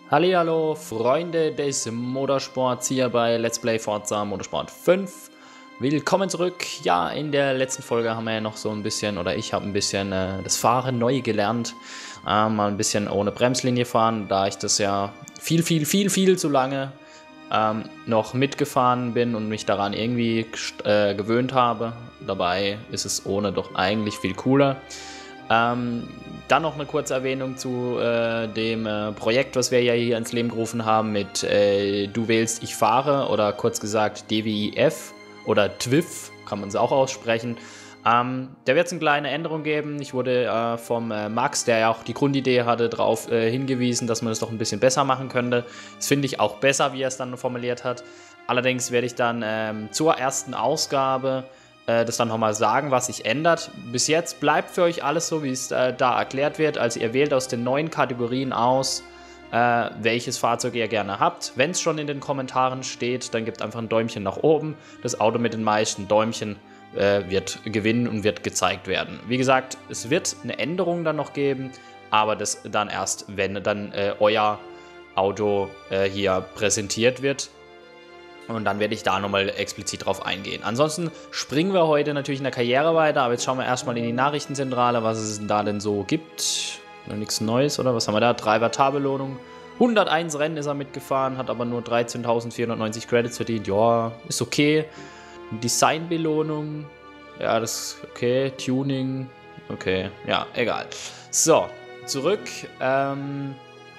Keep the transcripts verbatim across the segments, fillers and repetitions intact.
Hallihallo, Freunde des Motorsports hier bei Let's Play Forza Motorsport fünf. Willkommen zurück. Ja, in der letzten Folge haben wir ja noch so ein bisschen, oder ich habe ein bisschen äh, das Fahren neu gelernt. Äh, mal ein bisschen ohne Bremslinie fahren, da ich das ja viel, viel, viel, viel zu lange ähm, noch mitgefahren bin und mich daran irgendwie äh, gewöhnt habe. Dabei ist es ohne doch eigentlich viel cooler. Ähm, dann noch eine kurze Erwähnung zu äh, dem äh, Projekt, was wir ja hier ins Leben gerufen haben mit äh, Du wählst, ich fahre oder kurz gesagt D W I F oder T W I F, kann man es auch aussprechen. Ähm, da wird es eine kleine Änderung geben. Ich wurde äh, vom äh, Max, der ja auch die Grundidee hatte, darauf äh, hingewiesen, dass man es doch ein bisschen besser machen könnte. Das finde ich auch besser, wie er es dann formuliert hat. Allerdings werde ich dann ähm, zur ersten Ausgabe das dann nochmal sagen, was sich ändert. Bis jetzt bleibt für euch alles so, wie es äh, da erklärt wird. Also ihr wählt aus den neuen Kategorien aus, äh, welches Fahrzeug ihr gerne habt. Wenn es schon in den Kommentaren steht, dann gebt einfach ein Däumchen nach oben. Das Auto mit den meisten Däumchen äh, wird gewinnen und wird gezeigt werden. Wie gesagt, es wird eine Änderung dann noch geben, aber das dann erst, wenn dann äh, euer Auto äh, hier präsentiert wird. Und dann werde ich da nochmal explizit drauf eingehen. Ansonsten springen wir heute natürlich in der Karriere weiter, aber jetzt schauen wir erstmal in die Nachrichtenzentrale, was es da denn so gibt. Noch nichts Neues, oder? Was haben wir da? Treiber-Tar-Belohnung. hunderteins Rennen ist er mitgefahren, hat aber nur dreizehntausendvierhundertneunzig Credits verdient. Ja, ist okay. Design-Belohnung. Ja, das ist okay. Tuning. Okay, ja, egal. So, zurück. Ähm...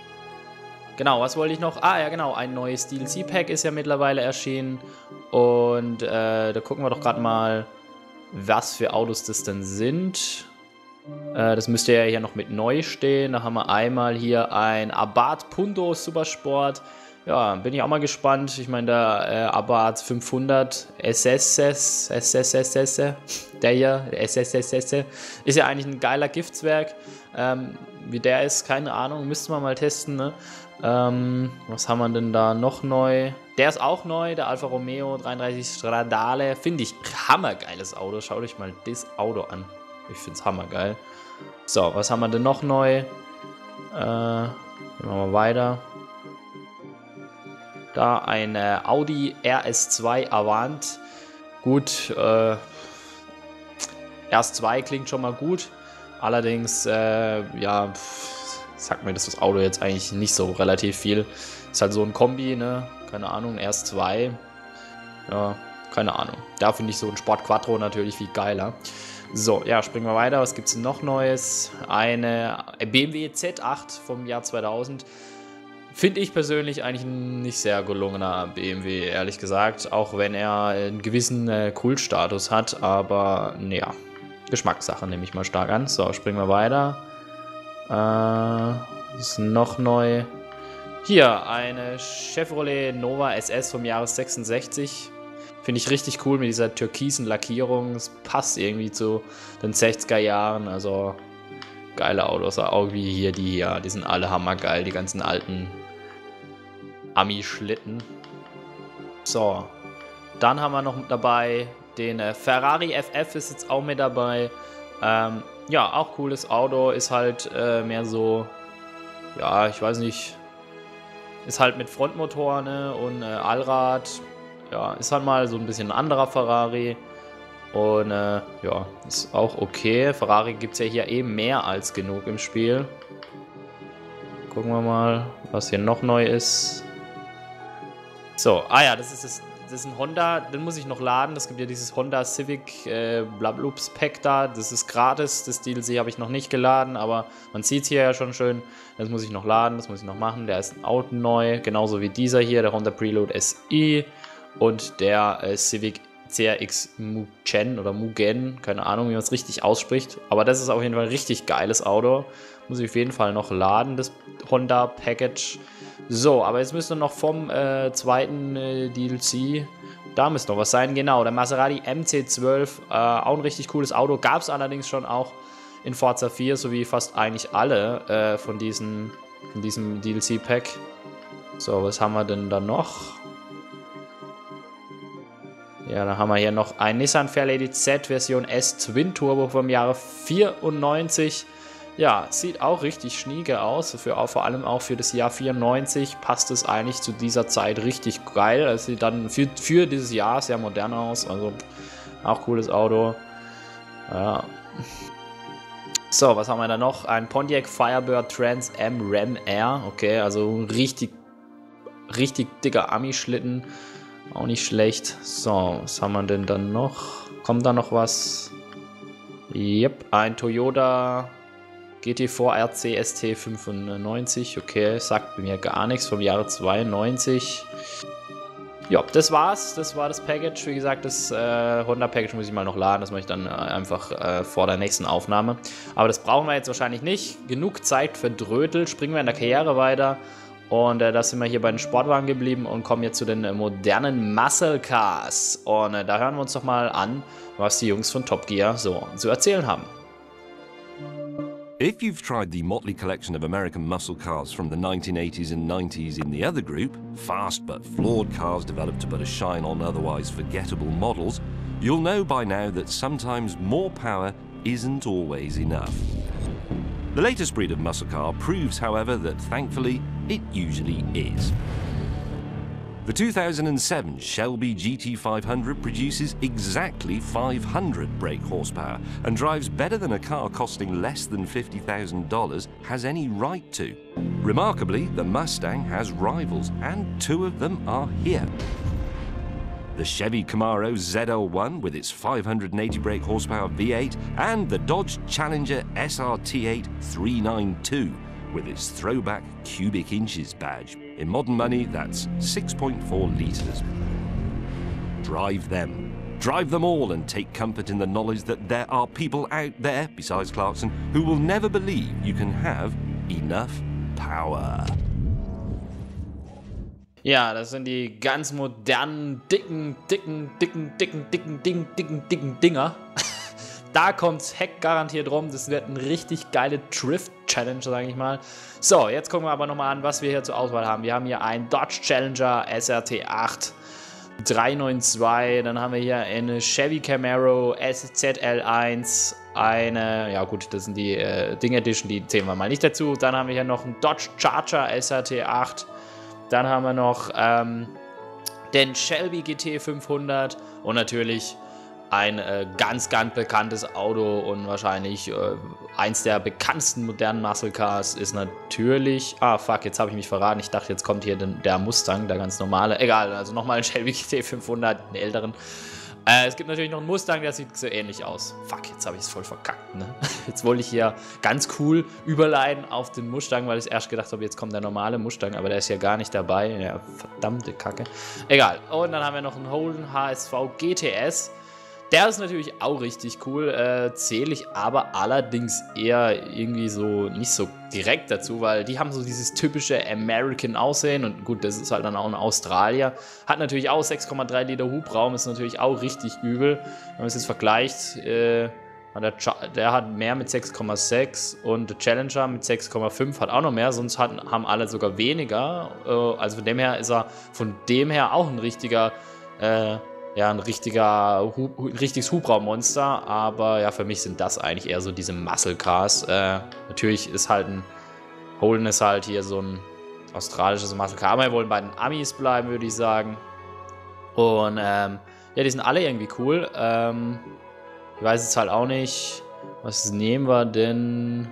Genau, was wollte ich noch? Ah, ja genau, ein neues D L C-Pack ist ja mittlerweile erschienen. Und äh, da gucken wir doch gerade mal, was für Autos das denn sind. Äh, das müsste ja hier noch mit neu stehen. Da haben wir einmal hier ein Abarth Punto Supersport. Ja, bin ich auch mal gespannt. Ich meine, der äh, Abarth fünfhundert S S S, S S S S, der hier, der S S S S, ist ja eigentlich ein geiler Giftswerk. Ähm, wie der ist, keine Ahnung, müssten wir mal testen, ne? Ähm, was haben wir denn da noch neu? Der ist auch neu, der Alfa Romeo dreiunddreißig Stradale. Finde ich hammergeiles Auto. Schaut euch mal das Auto an. Ich finde es hammergeil. So, was haben wir denn noch neu? Äh, gehen wir mal weiter. Da ein äh, Audi R S zwei Avant. Gut, äh, R S zwei klingt schon mal gut. Allerdings, äh, ja, sagt mir das, das Auto jetzt eigentlich nicht so relativ viel. Ist halt so ein Kombi, ne? Keine Ahnung, R S zwei. Ja, keine Ahnung. Da finde ich so ein Sport Quattro natürlich viel geiler. So, ja, springen wir weiter. Was gibt es noch Neues? Eine B M W Z acht vom Jahr zweitausend. Finde ich persönlich eigentlich ein nicht sehr gelungener B M W, ehrlich gesagt. Auch wenn er einen gewissen äh, Kultstatus hat. Aber, naja, Geschmackssache nehme ich mal stark an. So, springen wir weiter. Äh, ist noch neu. Hier, eine Chevrolet Nova S S vom Jahre sechsundsechzig. Finde ich richtig cool mit dieser türkisen Lackierung. Es passt irgendwie zu den sechziger Jahren. Also, geile Autos. Auch wie hier die hier. Die sind alle hammergeil. Die ganzen alten Ami-Schlitten. So. Dann haben wir noch dabei den äh, Ferrari F F ist jetzt auch mit dabei. Ähm, ja, auch cooles Auto. Ist halt äh, mehr so, ja, ich weiß nicht, ist halt mit Frontmotor, ne, und äh, Allrad. Ja, ist halt mal so ein bisschen ein anderer Ferrari. Und äh, ja, ist auch okay. Ferrari gibt es ja hier eben mehr als genug im Spiel. Gucken wir mal, was hier noch neu ist. So, ah ja, das ist das. Das ist ein Honda, den muss ich noch laden. Das gibt ja dieses Honda Civic äh, Blablups Pack da. Das ist gratis. Das D L C habe ich noch nicht geladen, aber man sieht es hier ja schon schön. Das muss ich noch laden, das muss ich noch machen. Der ist auch neu, genauso wie dieser hier, der Honda Preload S I und der äh, Civic C R X Mugen oder Mugen, keine Ahnung, wie man es richtig ausspricht. Aber das ist auf jeden Fall ein richtig geiles Auto. Muss ich auf jeden Fall noch laden, das Honda Package. So, aber jetzt müsste noch vom äh, zweiten äh, D L C, da müsste noch was sein. Genau, der Maserati M C zwölf, äh, auch ein richtig cooles Auto. Gab es allerdings schon auch in Forza vier, sowie fast eigentlich alle äh, von, diesen, von diesem D L C-Pack. So, was haben wir denn da noch? Ja, dann haben wir hier noch ein Nissan Fairlady Z Version S Twin Turbo vom Jahre vierundneunzig. Ja, sieht auch richtig schnieke aus. Für, vor allem auch für das Jahr vierundneunzig passt es eigentlich zu dieser Zeit richtig geil. Es sieht dann für, für dieses Jahr sehr modern aus. Also auch cooles Auto. Ja. So, was haben wir da noch? Ein Pontiac Firebird Trans Am Ram Air. Okay, also richtig, richtig dicker Ami-Schlitten. Auch nicht schlecht. So, was haben wir denn dann noch? Kommt da noch was? Yep, ein Toyota G T vier R C S T fünfundneunzig, okay, sagt mir gar nichts, vom Jahre zweiundneunzig. Ja, das war's, das war das Package. Wie gesagt, das äh, Honda-Package muss ich mal noch laden, das mache ich dann äh, einfach äh, vor der nächsten Aufnahme. Aber das brauchen wir jetzt wahrscheinlich nicht. Genug Zeit verdrödelt, springen wir in der Karriere weiter. Und äh, da sind wir hier bei den Sportwagen geblieben und kommen jetzt zu den äh, modernen Muscle Cars. Und äh, da hören wir uns doch mal an, was die Jungs von Top Gear so zu erzählen haben. If you've tried the motley collection of American muscle cars from the nineteen eighties and nineties in the other group, fast but flawed cars developed to put a shine on otherwise forgettable models, you'll know by now that sometimes more power isn't always enough. The latest breed of muscle car proves, however, that thankfully it usually is. The two thousand seven Shelby G T five hundred produces exactly five hundred brake horsepower and drives better than a car costing less than fifty thousand dollars has any right to. Remarkably, the Mustang has rivals, and two of them are here. The Chevy Camaro Z L one with its five hundred eighty brake horsepower V eight and the Dodge Challenger S R T eight three ninety-two with its throwback cubic inches badge. In modern money, that's six point four litres. Drive them. Drive them all and take comfort in the knowledge that there are people out there, besides Clarkson, who will never believe you can have enough power. Ja, das sind die ganz modernen, dicken, dicken, dicken, dicken, dicken, dicken, dicken, dicken Dinger. Da kommt's Heck garantiert rum. Das wird eine richtig geile Drift-Challenge, sage ich mal. So, jetzt gucken wir aber nochmal an, was wir hier zur Auswahl haben. Wir haben hier einen Dodge Challenger S R T acht drei neun zwei. Dann haben wir hier eine Chevy Camaro S Z L eins. Eine, ja gut, das sind die äh, Ding Edition, die zählen wir mal nicht dazu. Dann haben wir hier noch einen Dodge Charger S R T acht. Dann haben wir noch ähm, den Shelby G T fünfhundert und natürlich ein äh, ganz, ganz bekanntes Auto und wahrscheinlich äh, eins der bekanntesten modernen Muscle Cars ist natürlich... Ah, fuck, jetzt habe ich mich verraten. Ich dachte, jetzt kommt hier den, der Mustang, der ganz normale. Egal, also nochmal ein Shelby G T fünfhundert, einen älteren. Äh, es gibt natürlich noch einen Mustang, der sieht so ähnlich aus. Fuck, jetzt habe ich es voll verkackt, ne? Jetzt wollte ich hier ganz cool überleiten auf den Mustang, weil ich erst gedacht habe, jetzt kommt der normale Mustang, aber der ist ja gar nicht dabei. Ja, verdammte Kacke. Egal. Und dann haben wir noch einen Holden H S V G T S. Der ist natürlich auch richtig cool, äh, zähle ich aber allerdings eher irgendwie so nicht so direkt dazu, weil die haben so dieses typische American Aussehen und gut, das ist halt dann auch ein Australier. Hat natürlich auch sechs Komma drei Liter Hubraum, ist natürlich auch richtig übel. Wenn man es jetzt vergleicht, äh, der, der hat mehr mit sechs Komma sechs und der Challenger mit sechs Komma fünf hat auch noch mehr, sonst hat, haben alle sogar weniger. Äh, also von dem her ist er von dem her auch ein richtiger... Äh, Ja, ein richtiger, Hub, ein richtiges Hubraummonster, aber ja, für mich sind das eigentlich eher so diese Muscle Cars. Äh, natürlich ist halt ein, Holden ist halt hier so ein australisches Muscle Car, aber wir wollen bei den Amis bleiben, würde ich sagen. Und ähm, ja, die sind alle irgendwie cool. Ähm, ich weiß jetzt halt auch nicht, was nehmen wir denn?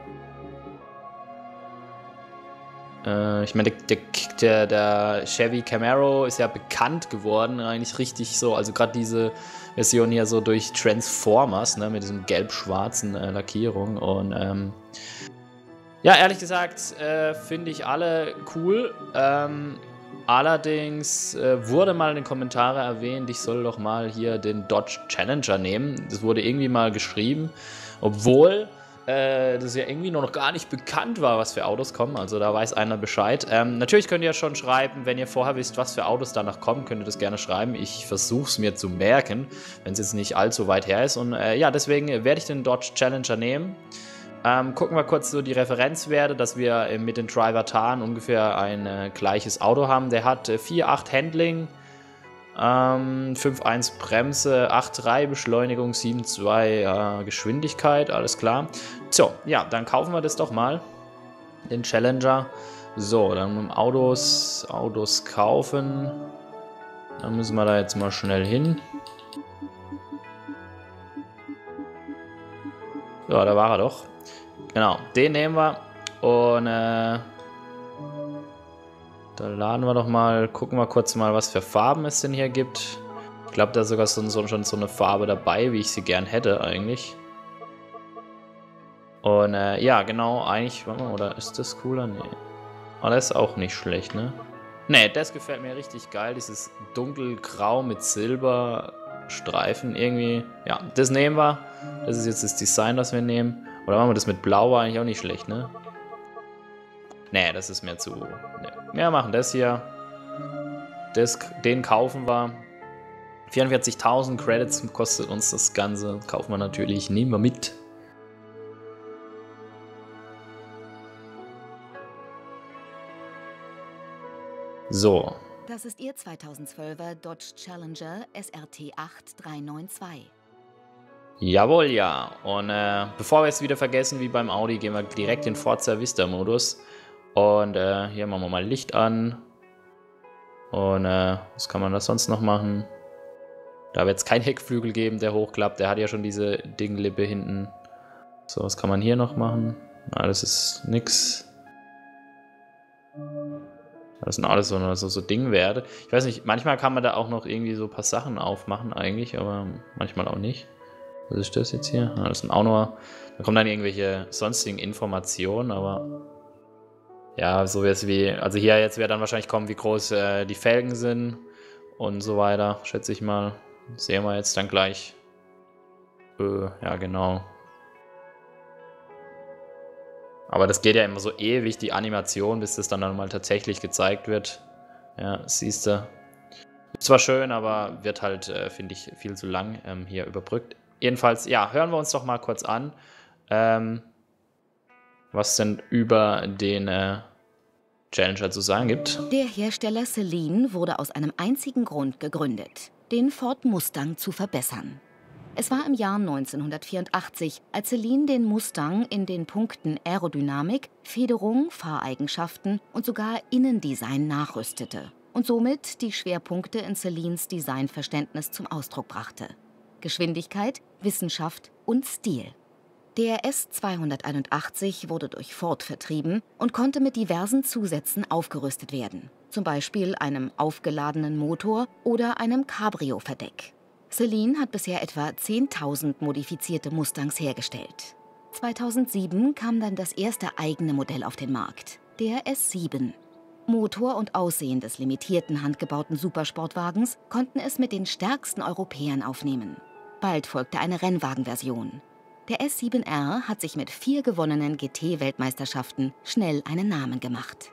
Ich meine, der, der, der Chevy Camaro ist ja bekannt geworden, eigentlich richtig so, also gerade diese Version hier so durch Transformers, ne, mit diesem gelb-schwarzen äh, Lackierung und ähm, ja, ehrlich gesagt, äh, finde ich alle cool, ähm, allerdings äh, wurde mal in den Kommentaren erwähnt, ich soll doch mal hier den Dodge Challenger nehmen, das wurde irgendwie mal geschrieben, obwohl das ja irgendwie noch gar nicht bekannt war, was für Autos kommen. Also da weiß einer Bescheid. Ähm, natürlich könnt ihr ja schon schreiben, wenn ihr vorher wisst, was für Autos danach kommen, könnt ihr das gerne schreiben. Ich versuche es mir zu merken, wenn es jetzt nicht allzu weit her ist. Und äh, ja, deswegen werde ich den Dodge Challenger nehmen. Ähm, gucken wir kurz so die Referenzwerte, dass wir äh, mit den Driver Tarn ungefähr ein äh, gleiches Auto haben. Der hat äh, vier Komma acht Handling. Ähm, fünf Komma eins Bremse, acht Komma drei Beschleunigung, sieben Komma zwei äh, Geschwindigkeit, alles klar. So, ja, dann kaufen wir das doch mal. Den Challenger. So, dann Autos, Autos kaufen. Dann müssen wir da jetzt mal schnell hin. Ja, da war er doch. Genau, den nehmen wir. Und äh, da laden wir doch mal, gucken wir kurz mal, was für Farben es denn hier gibt. Ich glaube, da ist sogar so, so, schon so eine Farbe dabei, wie ich sie gern hätte eigentlich. Und äh, ja, genau, eigentlich, warte mal, oder ist das cooler? Nee. Aber das ist auch nicht schlecht, ne? Ne, das gefällt mir richtig geil, dieses dunkelgrau mit Silberstreifen irgendwie. Ja, das nehmen wir. Das ist jetzt das Design, das wir nehmen. Oder machen wir das mit Blau, war eigentlich auch nicht schlecht, ne? Ne, das ist mir zu... Ne. Wir machen das hier. Das, den kaufen wir. vierundvierzigtausend Credits kostet uns das Ganze. Kaufen wir natürlich, nehmen wir mit. So. Das ist Ihr zweitausendzwölfer Dodge Challenger S R T acht drei neun zwei. Jawohl, ja. Und äh, bevor wir es wieder vergessen, wie beim Audi, gehen wir direkt in Forza Vista Modus. Und äh, hier machen wir mal Licht an. Und äh, was kann man da sonst noch machen? Da wird es keinen Heckflügel geben, der hochklappt. Der hat ja schon diese Dinglippe hinten. So, was kann man hier noch machen? Na, das ist nix. Das sind alles so, so, so Dingwerte. Ich weiß nicht, manchmal kann man da auch noch irgendwie so ein paar Sachen aufmachen eigentlich, aber manchmal auch nicht. Was ist das jetzt hier? Ah, das sind auch nur... Da kommen dann irgendwelche sonstigen Informationen, aber... Ja, so jetzt wie... Also hier jetzt wird dann wahrscheinlich kommen, wie groß äh, die Felgen sind und so weiter, schätze ich mal. Sehen wir jetzt dann gleich. Äh, ja, genau. Aber das geht ja immer so ewig, die Animation, bis das dann, dann mal tatsächlich gezeigt wird. Ja, siehst du. Zwar schön, aber wird halt, äh, finde ich, viel zu lang ähm, hier überbrückt. Jedenfalls, ja, hören wir uns doch mal kurz an, ähm, was denn über den äh, Challenger zu sagen gibt. Der Hersteller Saleen wurde aus einem einzigen Grund gegründet, den Ford Mustang zu verbessern. Es war im Jahr neunzehnhundertvierundachtzig, als Saleen den Mustang in den Punkten Aerodynamik, Federung, Fahreigenschaften und sogar Innendesign nachrüstete und somit die Schwerpunkte in Saleens Designverständnis zum Ausdruck brachte. Geschwindigkeit, Wissenschaft und Stil. Der S zweihunderteinundachtzig wurde durch Ford vertrieben und konnte mit diversen Zusätzen aufgerüstet werden, zum Beispiel einem aufgeladenen Motor oder einem Cabrio-Verdeck. Saleen hat bisher etwa zehntausend modifizierte Mustangs hergestellt. zweitausendsieben kam dann das erste eigene Modell auf den Markt, der S sieben. Motor und Aussehen des limitierten handgebauten Supersportwagens konnten es mit den stärksten Europäern aufnehmen. Bald folgte eine Rennwagenversion. Der S sieben R hat sich mit vier gewonnenen G T-Weltmeisterschaften schnell einen Namen gemacht.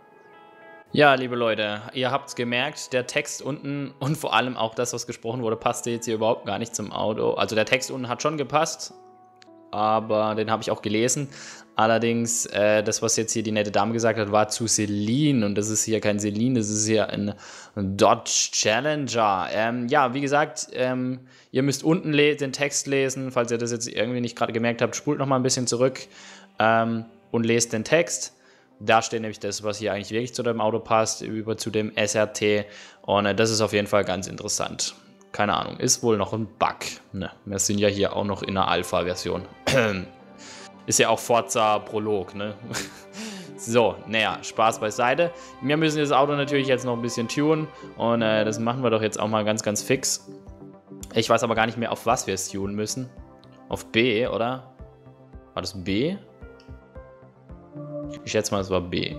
Ja, liebe Leute, ihr habt es gemerkt, der Text unten und vor allem auch das, was gesprochen wurde, passte jetzt hier überhaupt gar nicht zum Auto. Also der Text unten hat schon gepasst, aber den habe ich auch gelesen. Allerdings, äh, das, was jetzt hier die nette Dame gesagt hat, war zu Saleen und das ist hier kein Saleen, das ist hier ein Dodge Challenger. Ähm, ja, wie gesagt, ähm, ihr müsst unten den Text lesen, falls ihr das jetzt irgendwie nicht gerade gemerkt habt, spult noch mal ein bisschen zurück ähm, und lest den Text. Da steht nämlich das, was hier eigentlich wirklich zu dem Auto passt, über zu dem S R T. Und äh, das ist auf jeden Fall ganz interessant. Keine Ahnung, ist wohl noch ein Bug. Ne, wir sind ja hier auch noch in einer Alpha-Version. Ist ja auch Forza Prolog, ne? So, naja, Spaß beiseite. Wir müssen das Auto natürlich jetzt noch ein bisschen tunen. Und äh, das machen wir doch jetzt auch mal ganz, ganz fix. Ich weiß aber gar nicht mehr, auf was wir es tunen müssen. Auf B, oder? War das B? Ich schätze mal, es war B.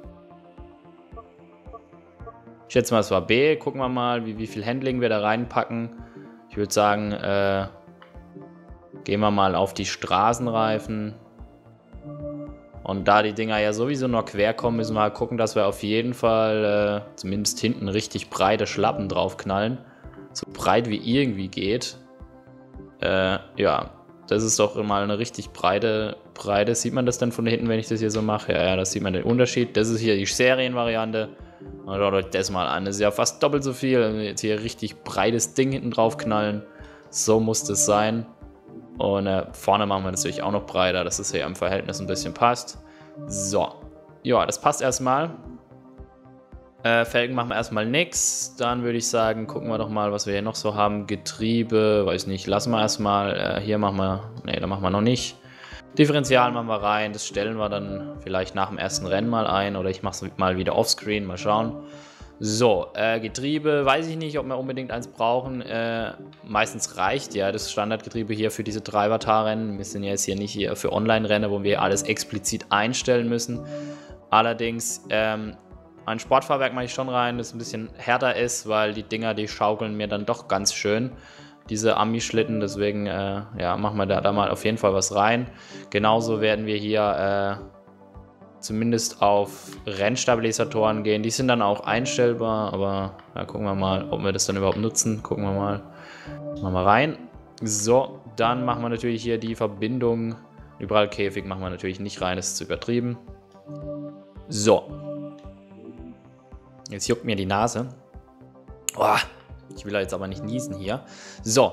Ich schätze mal, es war B. Gucken wir mal, wie, wie viel Handling wir da reinpacken. Ich würde sagen, äh, gehen wir mal auf die Straßenreifen. Und da die Dinger ja sowieso noch quer kommen, müssen wir halt gucken, dass wir auf jeden Fall äh, zumindest hinten richtig breite Schlappen draufknallen. So breit wie irgendwie geht. Äh, ja. Das ist doch mal eine richtig breite Breite. Sieht man das dann von hinten, wenn ich das hier so mache? Ja, ja, da sieht man den Unterschied. Das ist hier die Serienvariante. Schaut euch das mal an. Das ist ja fast doppelt so viel. Also jetzt hier richtig breites Ding hinten drauf knallen. So muss das sein. Und äh, vorne machen wir natürlich auch noch breiter, dass es hier im Verhältnis ein bisschen passt. So. Ja, das passt erstmal. Äh, Felgen machen wir erstmal nichts. Dann würde ich sagen, gucken wir doch mal, was wir hier noch so haben. Getriebe, weiß nicht, lassen wir erstmal. Äh, hier machen wir, ne, da machen wir noch nicht. Differential machen wir rein. Das stellen wir dann vielleicht nach dem ersten Rennen mal ein. Oder ich mache es mal wieder offscreen, mal schauen. So, äh, Getriebe, weiß ich nicht, ob wir unbedingt eins brauchen. Äh, meistens reicht ja das Standardgetriebe hier für diese Treibertar-Rennen. Wir sind ja jetzt hier nicht hier für Online-Rennen, wo wir alles explizit einstellen müssen. Allerdings, ähm, ein Sportfahrwerk mache ich schon rein, das ein bisschen härter ist, weil die Dinger, die schaukeln mir dann doch ganz schön, diese Ami-Schlitten, deswegen äh, ja, machen wir da, da mal auf jeden Fall was rein. Genauso werden wir hier äh, zumindest auf Rennstabilisatoren gehen, die sind dann auch einstellbar, aber ja, gucken wir mal, ob wir das dann überhaupt nutzen, gucken wir mal, machen wir rein. So, dann machen wir natürlich hier die Verbindung, überall Käfig machen wir natürlich nicht rein, das ist zu übertrieben. So. Jetzt juckt mir die Nase. Oh, ich will jetzt aber nicht niesen hier. So.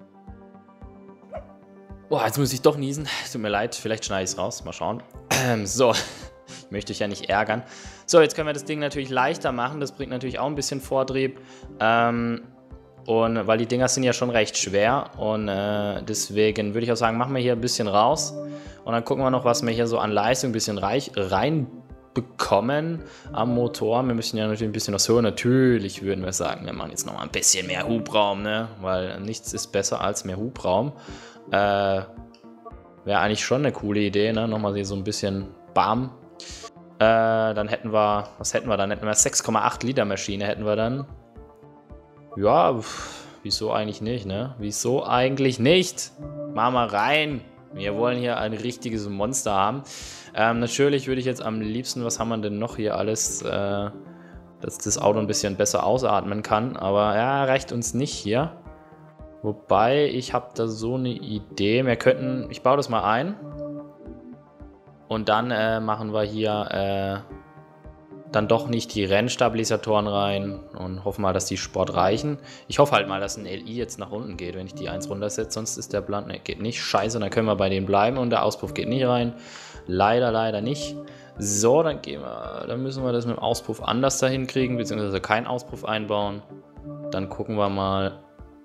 Oh, jetzt muss ich doch niesen. Tut mir leid, vielleicht schneide ich es raus. Mal schauen. Ähm, so. Ich möchte euch ja nicht ärgern. So, jetzt können wir das Ding natürlich leichter machen. Das bringt natürlich auch ein bisschen Vortrieb. Ähm, und weil die Dinger sind ja schon recht schwer. Und äh, deswegen würde ich auch sagen, machen wir hier ein bisschen raus. Und dann gucken wir noch, was wir hier so an Leistung ein bisschen reich, rein bekommen am Motor. Wir müssen ja natürlich ein bisschen was hören. Natürlich würden wir sagen, wir machen jetzt noch mal ein bisschen mehr Hubraum, ne? Weil nichts ist besser als mehr Hubraum. Äh, Wäre eigentlich schon eine coole Idee, ne? Nochmal hier so ein bisschen Bam. Äh, dann hätten wir, was hätten wir dann? Hätten wir sechs Komma acht Liter Maschine hätten wir dann. Ja, pff, wieso eigentlich nicht, ne? Wieso eigentlich nicht? Machen wir rein. Wir wollen hier ein richtiges Monster haben. Ähm, natürlich würde ich jetzt am liebsten, was haben wir denn noch hier alles, äh, dass das Auto ein bisschen besser ausatmen kann. Aber ja, reicht uns nicht hier. Wobei, ich habe da so eine Idee. Wir könnten, ich baue das mal ein. Und dann äh, machen wir hier äh, dann doch nicht die Rennstabilisatoren rein und hoffen mal, dass die Sport reichen. Ich hoffe halt mal, dass ein L I jetzt nach unten geht, wenn ich die eins runtersetze, sonst ist der Plan, ne, geht nicht, scheiße, dann können wir bei denen bleiben und der Auspuff geht nicht rein. Leider, leider nicht. So, dann gehen wir, dann müssen wir das mit dem Auspuff anders dahin kriegen, beziehungsweise keinen Auspuff einbauen. Dann gucken wir mal,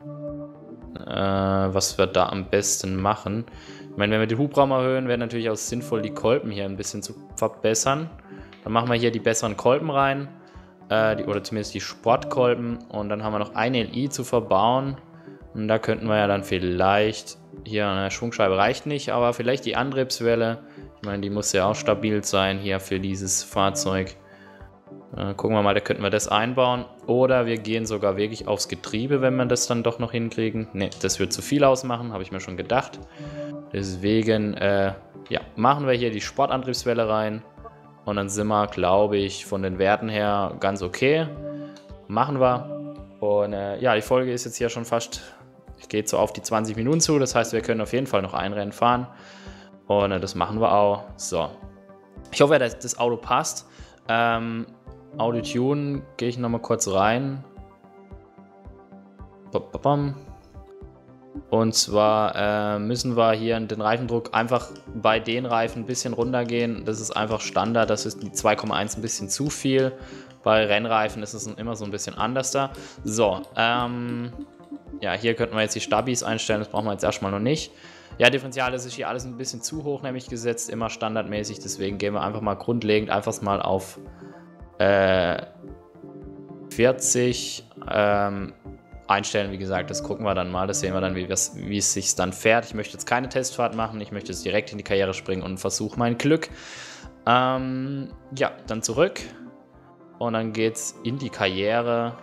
äh, was wir da am besten machen. Ich meine, wenn wir den Hubraum erhöhen, wäre natürlich auch sinnvoll, die Kolben hier ein bisschen zu verbessern. Dann machen wir hier die besseren Kolben rein, äh, die, oder zumindest die Sportkolben. Und dann haben wir noch ein L I zu verbauen. Und da könnten wir ja dann vielleicht, hier eine Schwungscheibe reicht nicht, aber vielleicht die Antriebswelle. Ich meine, die muss ja auch stabil sein hier für dieses Fahrzeug. Äh, gucken wir mal, da könnten wir das einbauen. Oder wir gehen sogar wirklich aufs Getriebe, wenn wir das dann doch noch hinkriegen. Ne, das wird zu viel ausmachen, habe ich mir schon gedacht. Deswegen, äh, ja, machen wir hier die Sportantriebswelle rein. Und dann sind wir, glaube ich, von den Werten her ganz okay. Machen wir. Und äh, ja, die Folge ist jetzt hier schon fast, geht so auf die zwanzig Minuten zu. Das heißt, wir können auf jeden Fall noch ein Rennen fahren. Und äh, das machen wir auch. So. Ich hoffe, dass das Auto passt. Ähm, Audio-Tune, gehe ich nochmal kurz rein. Bam. Und zwar äh, müssen wir hier den Reifendruck einfach bei den Reifen ein bisschen runtergehen. Das ist einfach Standard, das ist die zwei Komma eins ein bisschen zu viel. Bei Rennreifen ist es immer so ein bisschen anders da. So, ähm, ja, hier könnten wir jetzt die Stabis einstellen, das brauchen wir jetzt erstmal noch nicht. Ja, Differential, das ist hier alles ein bisschen zu hoch nämlich gesetzt, immer standardmäßig. Deswegen gehen wir einfach mal grundlegend einfach mal auf äh, vierzig ähm, einstellen, wie gesagt, das gucken wir dann mal, das sehen wir dann, wie, wie es sich dann fährt. Ich möchte jetzt keine Testfahrt machen, ich möchte jetzt direkt in die Karriere springen und versuche mein Glück. Ähm, ja, dann zurück und dann geht's in die Karriere.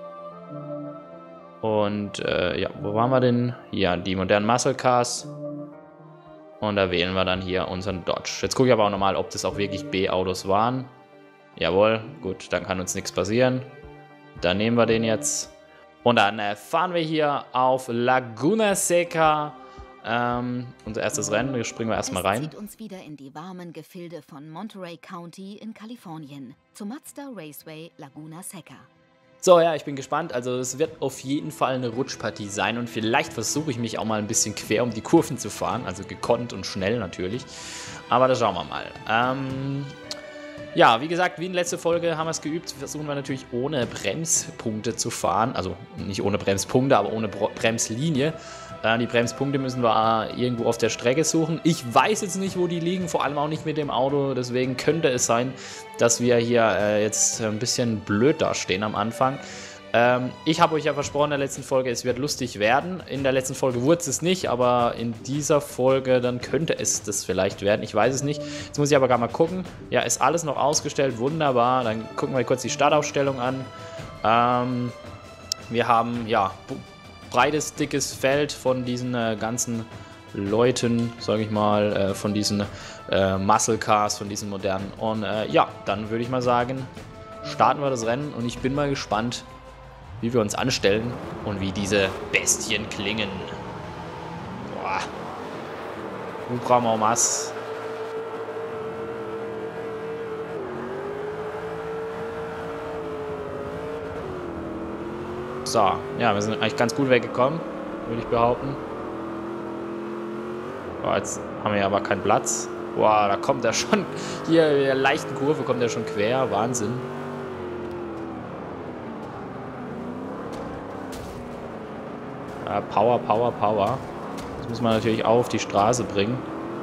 Und äh, ja, wo waren wir denn? Hier, die modernen Muscle Cars. Und da wählen wir dann hier unseren Dodge. Jetzt gucke ich aber auch nochmal, ob das auch wirklich B-Autos waren. Jawohl, gut, dann kann uns nichts passieren. Dann nehmen wir den jetzt. Und dann äh, fahren wir hier auf Laguna Seca. Ähm, unser erstes Rennen, da springen wir erstmal rein. Es zieht uns wieder in die warmen Gefilde von Monterey County in Kalifornien, zum Mazda Raceway Laguna Seca. So, ja, ich bin gespannt. Also es wird auf jeden Fall eine Rutschpartie sein und vielleicht versuche ich mich auch mal ein bisschen quer um die Kurven zu fahren, also gekonnt und schnell natürlich. Aber das schauen wir mal. Ähm, ja, wie gesagt, wie in letzter Folge haben wir es geübt, versuchen wir natürlich ohne Bremspunkte zu fahren. Also nicht ohne Bremspunkte, aber ohne Bremslinie. Äh, die Bremspunkte müssen wir äh, irgendwo auf der Strecke suchen. Ich weiß jetzt nicht, wo die liegen, vor allem auch nicht mit dem Auto. Deswegen könnte es sein, dass wir hier äh, jetzt ein bisschen blöd dastehen am Anfang. Ähm, ich habe euch ja versprochen in der letzten Folge, es wird lustig werden. In der letzten Folge wurde es nicht, aber in dieser Folge, dann könnte es das vielleicht werden. Ich weiß es nicht. Jetzt muss ich aber gar mal gucken. Ja, ist alles noch ausgestellt. Wunderbar. Dann gucken wir kurz die Startaufstellung an. Ähm, wir haben, ja, breites, dickes Feld von diesen äh, ganzen Leuten, sage ich mal, äh, von diesen äh, Muscle Cars, von diesen modernen. Und äh, ja, dann würde ich mal sagen, starten wir das Rennen und ich bin mal gespannt, wie wir uns anstellen und wie diese Bestien klingen. Boah. Hubraum-Mass. So, ja, wir sind eigentlich ganz gut weggekommen, würde ich behaupten. Oh, jetzt haben wir aber keinen Platz. Boah, da kommt er schon, hier in der leichten Kurve kommt er schon quer, Wahnsinn. Ja, Power, Power, Power. Das muss man natürlich auch auf die Straße bringen.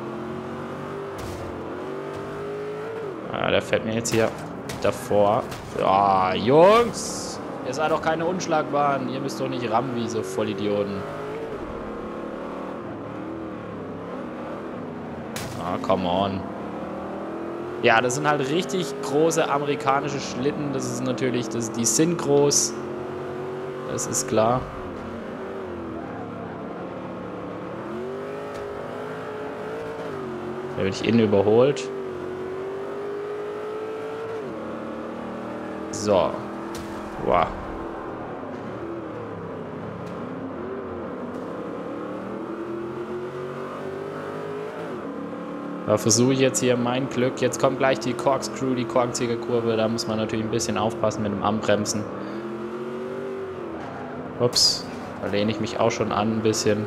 Ja, der fährt mir jetzt hier davor. Ja, Jungs! Ihr seid doch keine Unschlagbaren. Ihr müsst doch nicht rammen wie so Vollidioten. Ah, come on. Ja, das sind halt richtig große amerikanische Schlitten. Das ist natürlich, das, die sind groß. Das ist klar. Da werde ich innen überholt. So. Wow. Da versuche ich jetzt hier mein Glück. Jetzt kommt gleich die Corkscrew, die Korkenzieherkurve. Da muss man natürlich ein bisschen aufpassen mit dem Anbremsen. Ups, da lehne ich mich auch schon an ein bisschen.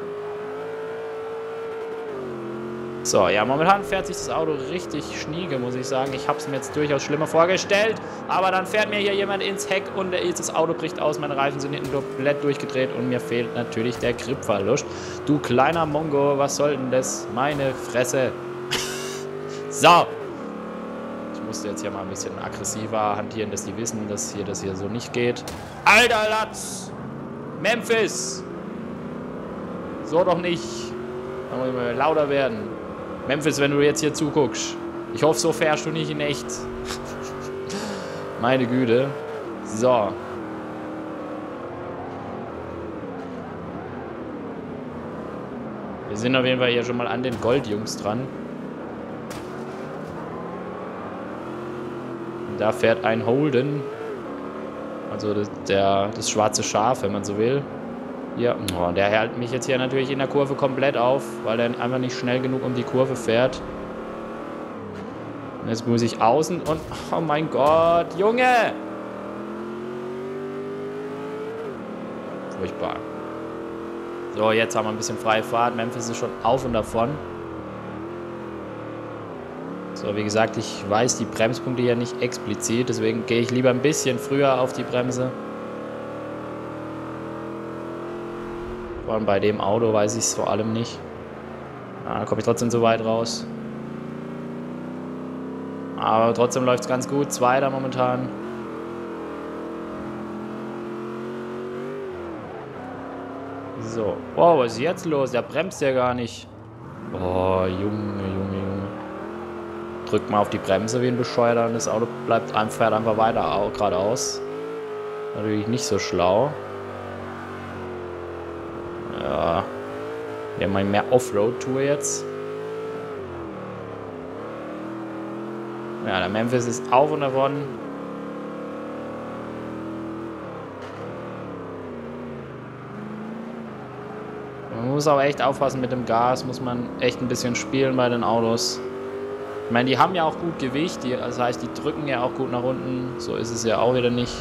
So, ja, momentan fährt sich das Auto richtig schnieke, muss ich sagen. Ich habe es mir jetzt durchaus schlimmer vorgestellt. Aber dann fährt mir hier jemand ins Heck und das Auto bricht aus. Meine Reifen sind hinten komplett durchgedreht und mir fehlt natürlich der Gripverlust. Du kleiner Mongo, was soll denn das? Meine Fresse. So. Ich musste jetzt hier mal ein bisschen aggressiver hantieren, dass die wissen, dass hier das hier so nicht geht. Alter Latz! Memphis! So doch nicht. Da muss ich mal lauter werden. Memphis, wenn du jetzt hier zuguckst. Ich hoffe, so fährst du nicht in echt. Meine Güte. So. Wir sind auf jeden Fall hier schon mal an den Goldjungs dran. Da fährt ein Holden. Also das, der, das schwarze Schaf, wenn man so will. Ja, oh, der hält mich jetzt hier natürlich in der Kurve komplett auf, weil er einfach nicht schnell genug um die Kurve fährt. Und jetzt muss ich außen und... Oh mein Gott, Junge! Furchtbar. So, jetzt haben wir ein bisschen freie Fahrt. Memphis ist schon auf und davon. So, wie gesagt, ich weiß die Bremspunkte hier nicht explizit, deswegen gehe ich lieber ein bisschen früher auf die Bremse. Vor allem bei dem Auto weiß ich es vor allem nicht. Ah, da komme ich trotzdem so weit raus. Aber trotzdem läuft es ganz gut. Zweiter momentan. So. Wow, was ist jetzt los? Der bremst ja gar nicht. Oh, Junge, Junge, Junge. Drückt mal auf die Bremse wie ein Bescheuerter und das Auto bleibt einfach, fährt einfach weiter geradeaus. Natürlich nicht so schlau. Ja. Wir haben mehr Offroad-Tour jetzt. Ja, der Memphis ist auf und davon. Man muss auch echt aufpassen mit dem Gas, muss man echt ein bisschen spielen bei den Autos. Ich meine, die haben ja auch gut Gewicht, die, das heißt, die drücken ja auch gut nach unten. So ist es ja auch wieder nicht.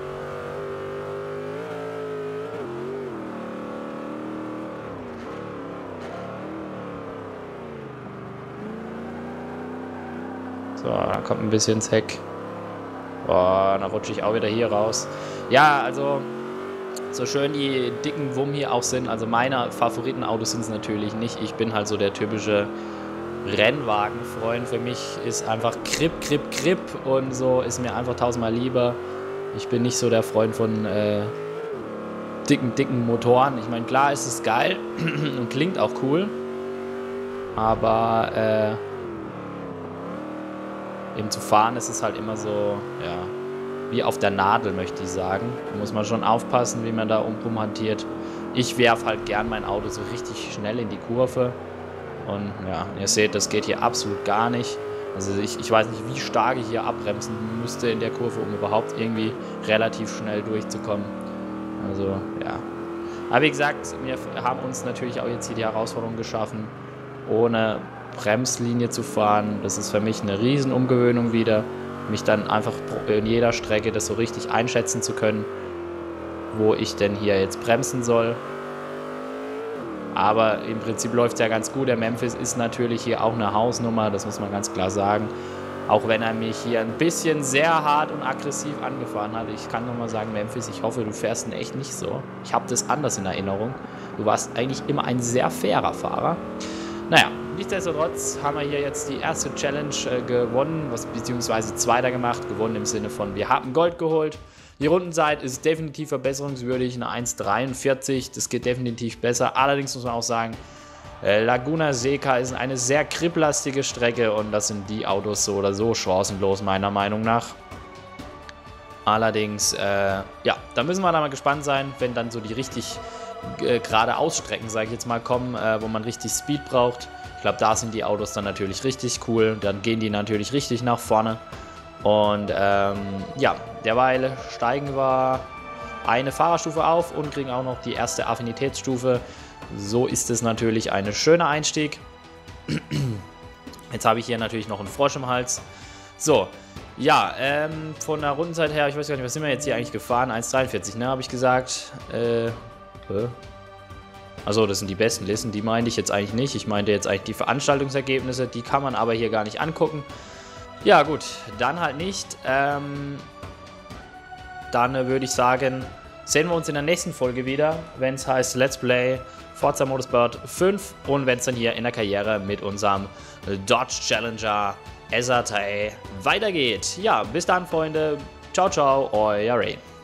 So, dann kommt ein bisschen ins Heck. Boah, dann rutsche ich auch wieder hier raus. Ja, also, so schön die dicken Wumm hier auch sind, also meine Favoritenautos sind es natürlich nicht. Ich bin halt so der typische Rennwagenfreund. Für mich ist einfach Grip, Grip, Grip und so ist mir einfach tausendmal lieber. Ich bin nicht so der Freund von äh, dicken, dicken Motoren. Ich meine, klar ist es geil und klingt auch cool, aber äh, eben zu fahren ist es halt immer so, ja, wie auf der Nadel, möchte ich sagen. Da muss man schon aufpassen, wie man da rumhantiert. Ich werfe halt gern mein Auto so richtig schnell in die Kurve. Und ja, ihr seht, das geht hier absolut gar nicht. Also ich, ich weiß nicht, wie stark ich hier abbremsen müsste in der Kurve, um überhaupt irgendwie relativ schnell durchzukommen. Also, ja. Aber wie gesagt, wir haben uns natürlich auch jetzt hier die Herausforderung geschaffen, ohne Bremslinie zu fahren. Das ist für mich eine Riesenumgewöhnung wieder, mich dann einfach in jeder Strecke das so richtig einschätzen zu können, wo ich denn hier jetzt bremsen soll. Aber im Prinzip läuft es ja ganz gut. Der Memphis ist natürlich hier auch eine Hausnummer, das muss man ganz klar sagen. Auch wenn er mich hier ein bisschen sehr hart und aggressiv angefahren hat. Ich kann nochmal sagen, Memphis, ich hoffe, du fährst ihn echt nicht so. Ich habe das anders in Erinnerung. Du warst eigentlich immer ein sehr fairer Fahrer. Naja, nichtsdestotrotz haben wir hier jetzt die erste Challenge äh, gewonnen, was, beziehungsweise Zweiter gemacht. Gewonnen im Sinne von, wir haben Gold geholt. Die Rundenzeit ist definitiv verbesserungswürdig, eine eins dreiundvierzig, das geht definitiv besser. Allerdings muss man auch sagen, äh, Laguna Seca ist eine sehr griplastige Strecke und das sind die Autos so oder so chancenlos, meiner Meinung nach. Allerdings, äh, ja, da müssen wir dann mal gespannt sein, wenn dann so die richtig äh, gerade Ausstrecken, sage ich jetzt mal, kommen, äh, wo man richtig Speed braucht. Ich glaube, da sind die Autos dann natürlich richtig cool, dann gehen die natürlich richtig nach vorne. Und ähm, ja, derweil steigen wir eine Fahrerstufe auf und kriegen auch noch die erste Affinitätsstufe. So ist es natürlich ein schöner Einstieg. Jetzt habe ich hier natürlich noch einen Frosch im Hals. So, ja, ähm, von der Rundenzeit her, ich weiß gar nicht, was sind wir jetzt hier eigentlich gefahren? eins dreiundvierzig, ne, habe ich gesagt. Äh, äh. Also das sind die besten Listen, die meinte ich jetzt eigentlich nicht. Ich meinte jetzt eigentlich die Veranstaltungsergebnisse, die kann man aber hier gar nicht angucken. Ja gut, dann halt nicht. Ähm, dann äh, würde ich sagen, sehen wir uns in der nächsten Folge wieder, wenn es heißt Let's Play Forza Motorsport fünf und wenn es dann hier in der Karriere mit unserem Dodge Challenger S R T weitergeht. Ja, bis dann, Freunde. Ciao, ciao, euer Ray.